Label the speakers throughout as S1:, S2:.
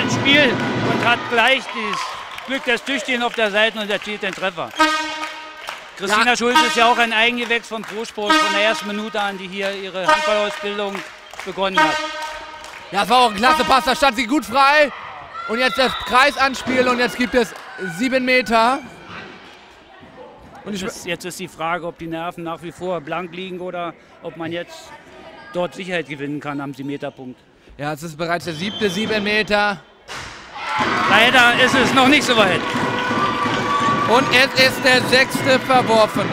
S1: im Spiel und hat gleich das Glück des Tüchtigen auf der Seite und erzielt den Treffer. Christina Schulz ist ja auch ein Eigengewächs von Pro-Sport von der ersten Minute an, die hier ihre Handballausbildung begonnen hat.
S2: Ja, das war auch ein klasse Pass, da stand sie gut frei. Und jetzt das Kreisanspiel und jetzt gibt es 7 Meter. Und
S1: jetzt ist die Frage, ob die Nerven nach wie vor blank liegen oder ob man jetzt dort Sicherheit gewinnen kann am 7-Meter-Punkt.
S2: Ja, es ist bereits der 7. 7 Meter.
S1: Leider ist es noch nicht so weit.
S2: Und es ist der 6. Verworfene.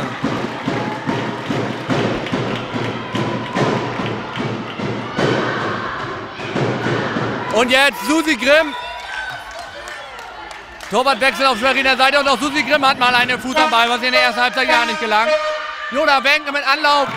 S2: Und jetzt Susi Grimm. Torwartwechsel auf Schweriner Seite und auch Susi Grimm hat mal einen Fuß am Ball, was ihr in der ersten Halbzeit gar nicht gelang. Joda Wenke mit Anlauf.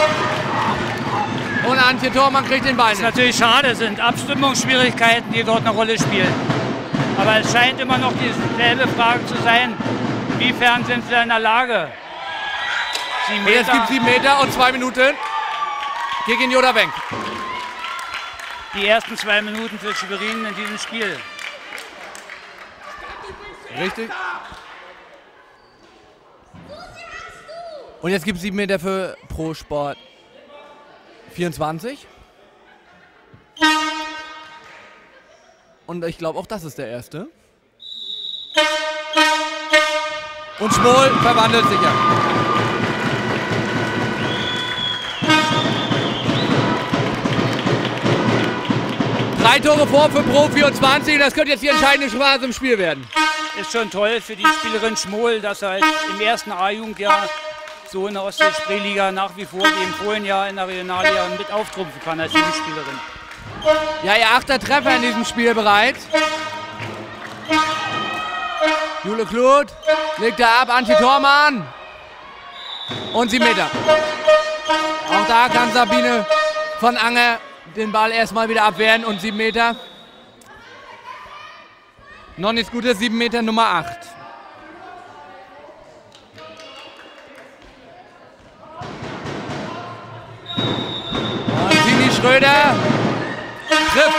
S2: Und Antje Thormann kriegt den Ball.
S1: Das ist natürlich schade, es sind Abstimmungsschwierigkeiten, die dort eine Rolle spielen. Aber es scheint immer noch dieselbe Frage zu sein, inwiefern sind sie in der Lage? 7 Meter.
S2: Und jetzt gibt 7 Meter und 2 Minuten gegen Joda Wenk.
S1: Die ersten 2 Minuten für Schwerin in diesem Spiel.
S2: Richtig. Und jetzt gibt es 7 Meter für Pro-Sport 24. Und ich glaube, auch das ist der erste. Und Schmoll verwandelt sich ja. Drei Tore vor für Pro 24. Das könnte jetzt die entscheidende Phase im Spiel werden.
S1: Ist schon toll für die Spielerin Schmoll, dass er halt im ersten A-Jugendjahr so in der Ostsee-Spreeliga nach wie vor wie im vorigen Jahr in der Regionalliga mit auftrumpfen kann als Jugendspielerin.
S2: Ja, ihr 8. Treffer in diesem Spiel bereits. Jule Kluth legt er ab, Antje Thormann. Und 7 Meter. Auch da kann Sabine von Anger den Ball erstmal wieder abwehren und 7 Meter. Noch nichts Gutes, 7 Meter Nummer 8. Und Tini Schröder trifft.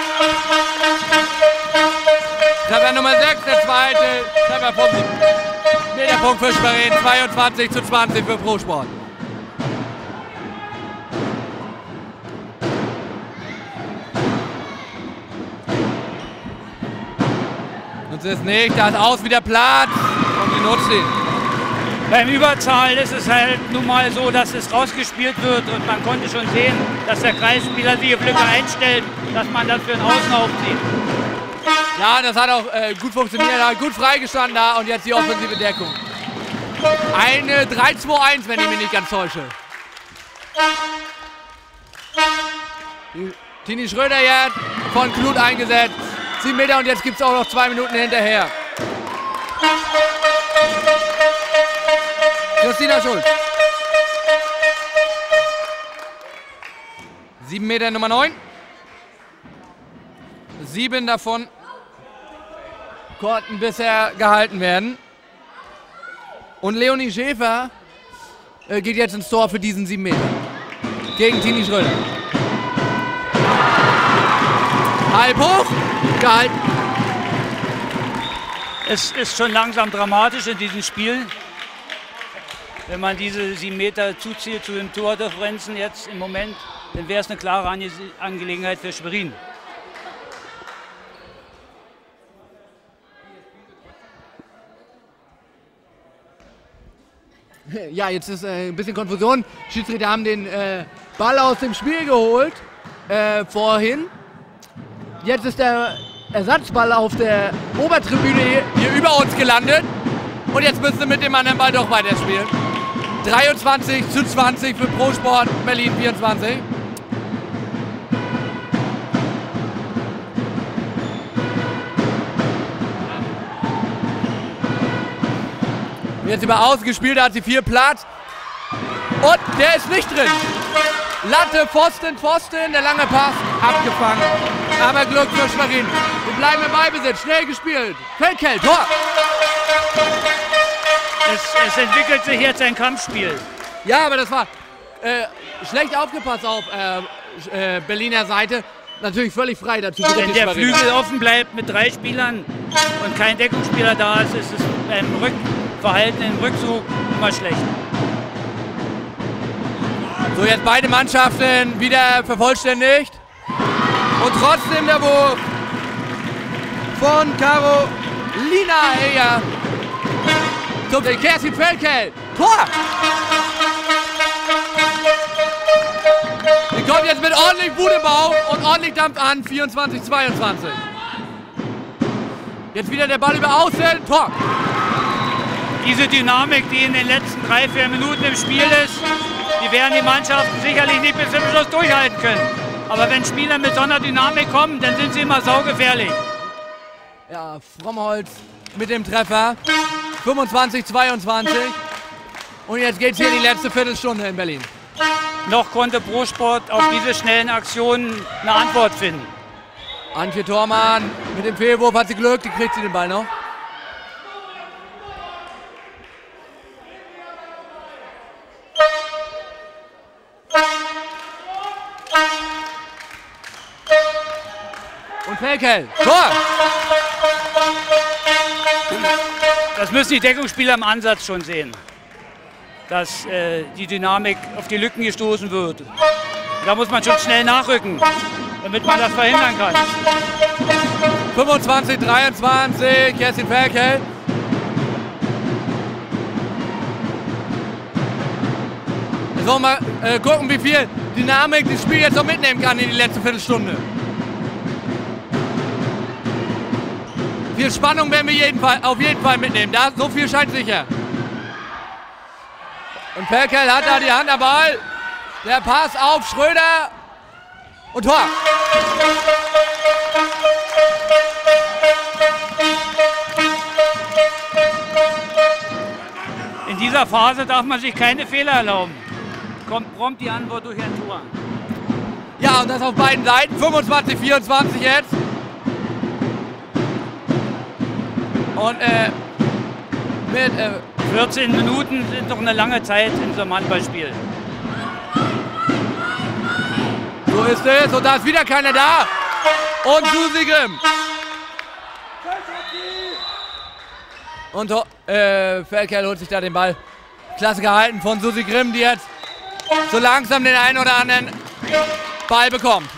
S2: Treffer Nummer 6, der zweite Treffer vom 7 Meter Punkt für Schwerin, 22:20 für Pro-Sport. Nutzt es nicht, da ist aus wieder Platz und die nutzt ihn.
S1: Beim Überzahl ist es halt nun mal so, dass es rausgespielt wird und man konnte schon sehen, dass der Kreisspieler die Blöcke einstellt, dass man das für den Außen aufzieht.
S2: Ja, das hat auch gut funktioniert, hat gut freigestanden da und jetzt die offensive Deckung. Eine 3-2-1, wenn ich mich nicht ganz täusche. Tini Schröder jetzt von Kluth eingesetzt. 7 Meter und jetzt gibt es auch noch 2 Minuten hinterher. Christina Schulz. 7 Meter Nummer 9. 7 davon konnten bisher gehalten werden. Und Leonie Schäfer geht jetzt ins Tor für diesen 7 Meter. Gegen Tini Schröder. Halb hoch, gehalten.
S1: Es ist schon langsam dramatisch in diesem Spiel, wenn man diese 7 Meter zuzieht zu den Tordifferenzen jetzt im Moment, dann wäre es eine klare Angelegenheit für Schwerin.
S2: Ja, jetzt ist ein bisschen Konfusion. Schiedsrichter haben den Ball aus dem Spiel geholt vorhin. Jetzt ist der Ersatzball auf der Obertribüne hier über uns gelandet. Und jetzt müssen wir mit dem anderen Ball doch weiterspielen. 23:20 für Pro-Sport Berlin 24. Jetzt über Außen gespielt, da hat sie 4 Platz. Und der ist nicht drin. Latte, Pfosten, Pfosten, der lange Pass, abgefangen. Aber Glück für Schwerin. Wir bleiben im Ballbesitz, schnell gespielt. Feldkell, Tor.
S1: Es entwickelt sich jetzt ein Kampfspiel.
S2: Ja, aber das war schlecht aufgepasst auf Berliner Seite. natürlich völlig frei dazu.
S1: Wenn der Flügel offen bleibt mit 3 Spielern und kein Deckungsspieler da ist, ist es beim Verhalten im Rückzug immer schlecht.
S2: So, jetzt beide Mannschaften wieder vervollständigt. Und trotzdem der Wurf von Carolina Heger. Zum Kerstin Feldkel. Tor! Die kommt jetzt mit ordentlich Wut im Bauch und ordentlich Dampf an. 24-22. Jetzt wieder der Ball über Außen. Tor!
S1: Diese Dynamik, die in den letzten 3-4 Minuten im Spiel ist, die werden die Mannschaften sicherlich nicht bis zum Schluss durchhalten können. Aber wenn Spieler mit so einer Dynamik kommen, dann sind sie immer saugefährlich.
S2: Ja, Frommholz mit dem Treffer. 25-22. Und jetzt geht es hier die letzte Viertelstunde in Berlin.
S1: Noch konnte ProSport auf diese schnellen Aktionen eine Antwort finden.
S2: Antje Thormann mit dem Fehlwurf hat sie Glück, die kriegt sie den Ball noch. Und Feldkel, Tor!
S1: Das müssen die Deckungsspieler im Ansatz schon sehen, dass die Dynamik auf die Lücken gestoßen wird. Da muss man schon schnell nachrücken, damit man das verhindern kann.
S2: 25-23, Kerstin Feldkel. Jetzt wollen wir mal gucken, wie viel Dynamik das Spiel jetzt noch mitnehmen kann in die letzte Viertelstunde. Viel Spannung werden wir auf jeden Fall mitnehmen. So viel scheint sicher. Und Feldkel hat da die Hand am Ball. Der Pass auf Schröder. Und Tor.
S1: In dieser Phase darf man sich keine Fehler erlauben. Kommt prompt die Antwort durch ein Tor.
S2: Ja, und das auf beiden Seiten. 25-24 jetzt. Und mit
S1: 14 Minuten sind doch eine lange Zeit in so einem Handballspiel.
S2: So ist es. Und da ist wieder keiner da. Und Susi Grimm. Und Feldkel holt sich da den Ball. Klasse gehalten von Susi Grimm, die jetzt so langsam den einen oder anderen Ball bekommt.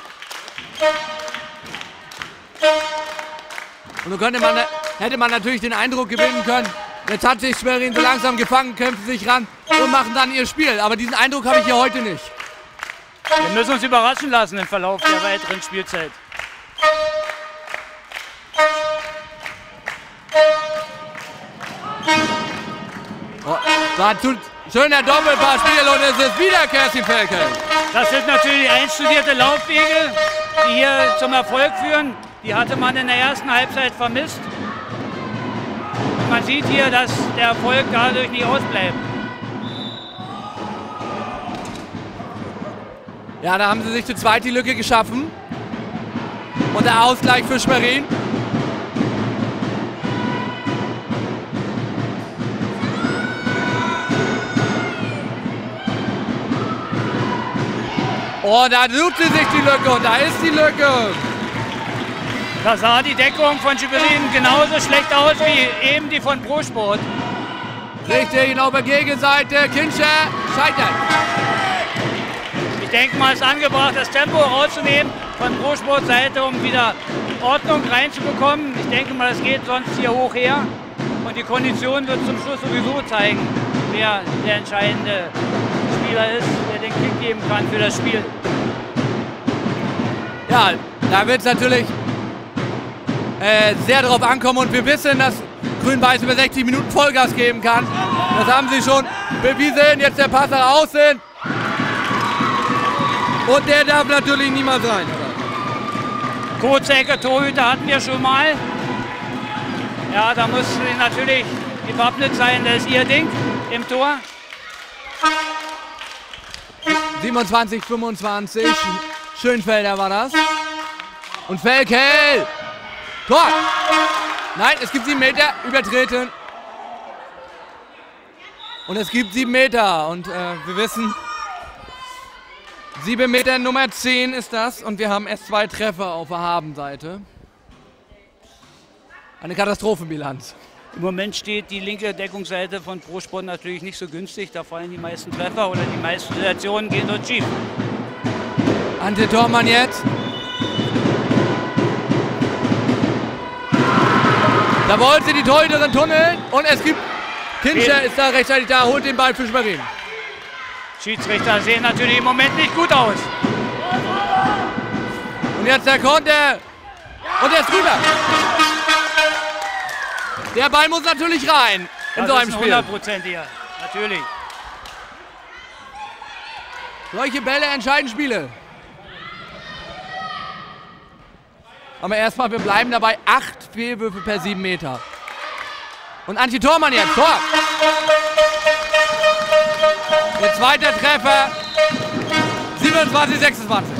S2: Und so hätte man natürlich den Eindruck gewinnen können, jetzt hat sich Schwerin so langsam gefangen, kämpfen sich ran und machen dann ihr Spiel. Aber diesen Eindruck habe ich hier heute nicht.
S1: Wir müssen uns überraschen lassen im Verlauf der weiteren Spielzeit.
S2: Oh, war schöner Doppelpassspiel und es ist wieder Kerstin Feldkel.
S1: Das sind natürlich einstudierte Laufwege, die hier zum Erfolg führen. Die hatte man in der ersten Halbzeit vermisst. Und man sieht hier, dass der Erfolg dadurch nicht ausbleibt.
S2: Ja, da haben sie sich zu zweit die Lücke geschaffen. Und der Ausgleich für Schwerin. Oh, da sucht sie sich die Lücke und da ist die Lücke.
S1: Da sah die Deckung von Schwerin genauso schlecht aus wie eben die von ProSport.
S2: Richtig, auf der Gegenseite, Kincher scheitert.
S1: Ich denke mal, es ist angebracht, das Tempo rauszunehmen von ProSport Seite, um wieder Ordnung reinzubekommen. Ich denke mal, es geht sonst hier hoch her. Und die Kondition wird zum Schluss sowieso zeigen, wer der entscheidende Spieler ist, der den Kick geben kann für das Spiel.
S2: Ja, da wird es natürlich sehr drauf ankommen und wir wissen, dass Grün-Weiß über 60 Minuten Vollgas geben kann. Das haben sie schon bewiesen. Jetzt der Pass nach außen. Und der darf natürlich niemals rein.
S1: Kurze Ecke Torhüter hatten wir schon mal. Ja, da muss sie natürlich gewappnet sein. Das ist ihr Ding im Tor.
S2: 27-25. Schönfelder war das. Und Feldkel. Tor! Nein, es gibt 7 Meter, übertreten. Und es gibt 7 Meter. Und wir wissen, 7 Meter Nummer 10 ist das und wir haben erst 2 Treffer auf der Habenseite. Eine Katastrophenbilanz.
S1: Im Moment steht die linke Deckungsseite von ProSport natürlich nicht so günstig. Da fallen die meisten Treffer oder die meisten Situationen gehen dort schief.
S2: Ante Thormann jetzt. Da wollte die Torhüterin tunneln und es gibt... Kincher ist da rechtzeitig da, holt den Ball für Schwerin.
S1: Schiedsrichter sehen natürlich im Moment nicht gut aus.
S2: Und jetzt der Konter. Und der ist rüber. Der Ball muss natürlich rein in so einem Spiel.
S1: 100% hier, natürlich.
S2: Solche Bälle entscheiden Spiele. Aber erstmal, wir bleiben dabei. 8 Fehlwürfe per 7 Meter. Und Antje Thormann jetzt, Tor. Der zweite Treffer. 27, 26.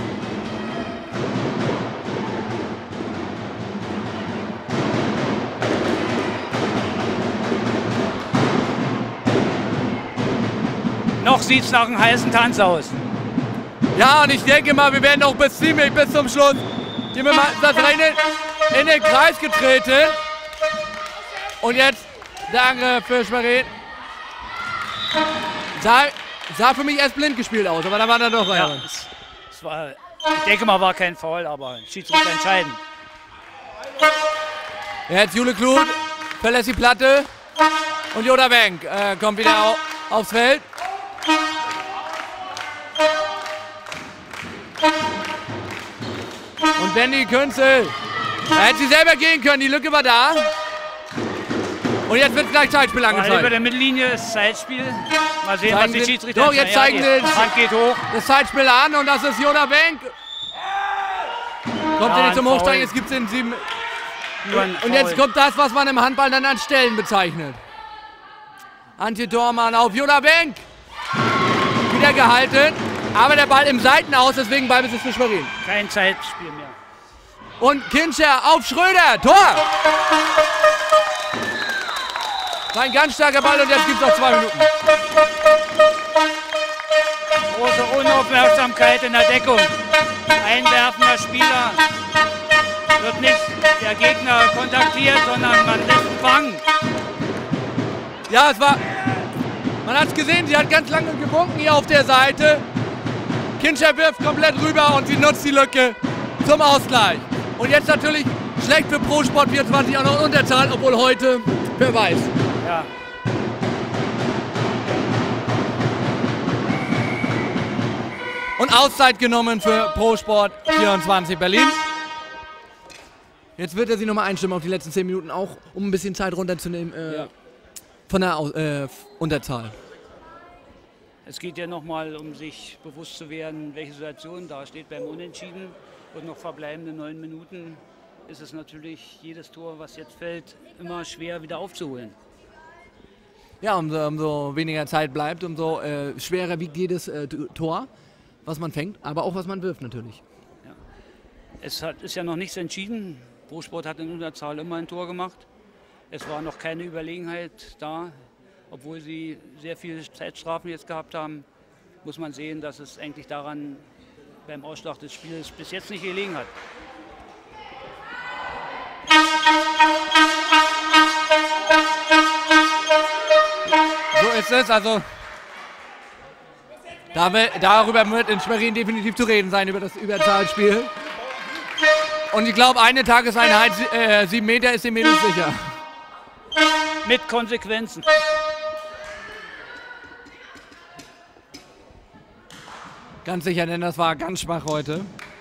S1: Noch sieht es nach einem heißen Tanz aus.
S2: Ja, und ich denke mal, wir werden auch bis zum Schluss. Hier wird mal das Rennen in den Kreis getreten. Und jetzt der Angriff für Schwerin. Sah für mich erst blind gespielt aus, aber da war er doch rein.
S1: Ja, ich denke mal, war kein Foul, aber Schiedsrichter entscheiden.
S2: Jetzt Jule Kluth verlässt die Platte. Und Joda Wenk kommt wieder aufs Feld. Und Wendy Künzel. Da hätte sie selber gehen können, die Lücke war da. Und jetzt wird gleich Zeitspiel angezeigt.
S1: Über der Mittellinie ist Zeitspiel. Mal sehen,
S2: zeigen
S1: was die Schiedsrichter
S2: doch, jetzt zeigen sie
S1: Hand geht hoch.
S2: Das Zeitspiel an und das ist Joda Wenk. Kommt er nicht zum Hochsteigen, jetzt gibt es den 7. Und jetzt kommt das, was man im Handball dann als Stellen bezeichnet. Antje Thormann auf Joda Wenk. Wieder gehalten, aber der Ball im Seitenaus, deswegen Ballbesitz für Schwerin.
S1: Kein Zeitspiel mehr.
S2: Und Kincher auf Schröder, Tor! Ein ganz starker Ball und jetzt gibt es noch 2 Minuten.
S1: Große Unaufmerksamkeit in der Deckung. Einwerfender Spieler wird nicht der Gegner kontaktiert, sondern man lässt ihn fangen.
S2: Ja, man hat es gesehen, sie hat ganz lange gewunken hier auf der Seite. Kincher wirft komplett rüber und sie nutzt die Lücke zum Ausgleich. Und jetzt natürlich schlecht für ProSport 24 auch noch in Unterzahl, obwohl heute, wer weiß.
S1: Ja.
S2: Und Auszeit genommen für ProSport 24 Berlin. Jetzt wird er sich nochmal einstimmen auf die letzten 10 Minuten auch, um ein bisschen Zeit runterzunehmen von der Unterzahl.
S1: Es geht ja nochmal, um sich bewusst zu werden, welche Situation da steht beim Unentschieden. Und noch verbleibende 9 Minuten ist es natürlich jedes Tor, was jetzt fällt, immer schwer wieder aufzuholen.
S2: Ja, umso weniger Zeit bleibt, umso schwerer wiegt jedes Tor, was man fängt, aber auch was man wirft natürlich.
S1: Ja. Es ist ja noch nichts entschieden. ProSport hat in Unterzahl immer ein Tor gemacht. Es war noch keine Überlegenheit da. Obwohl sie sehr viele Zeitstrafen jetzt gehabt haben, muss man sehen, dass es eigentlich daran beim Ausschlag des Spiels bis jetzt nicht gelegen hat.
S2: So ist es, also darüber wird in Schwerin definitiv zu reden sein, über das Überzahlspiel. Und ich glaube, eine Tageseinheit, 7 Meter ist dem Mädels sicher.
S1: Mit Konsequenzen.
S2: Ganz sicher, denn das war ganz schwach heute.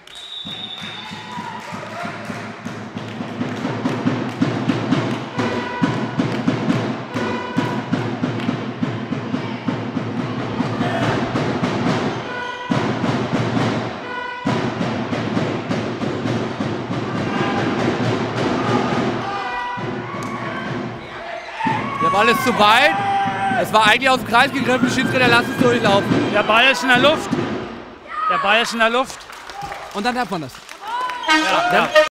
S2: Der Ball ist zu weit. Es war eigentlich aus dem Kreis gegriffen. Schiedsrichter, lass es durchlaufen.
S1: Der Ball ist in der Luft. Der Ball ist in der Luft.
S2: Und dann hat man das.
S1: Ja, ja.